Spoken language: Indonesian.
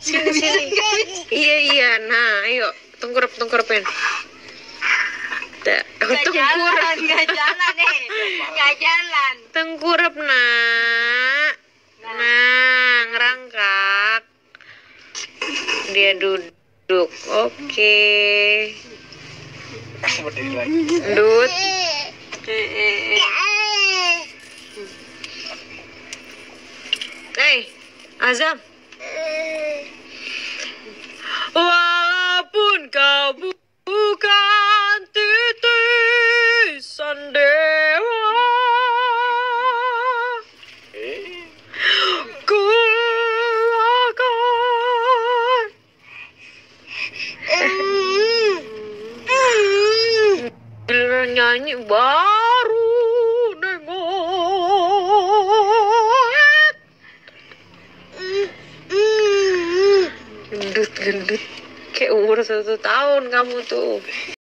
Sini sini. Iya iya. Nah, ayo tengkurapin. Nggak jalan nggak jalan. Tengkurap nak. Nah, ngerangkak. Dia duduk. Oke. Berdiri lagi. Dut. Azam. Walaupun kau bukan titisan dewa, ku akan giliran nyanyi baru nengok. Gendut kayak umur 1 tahun kamu tuh.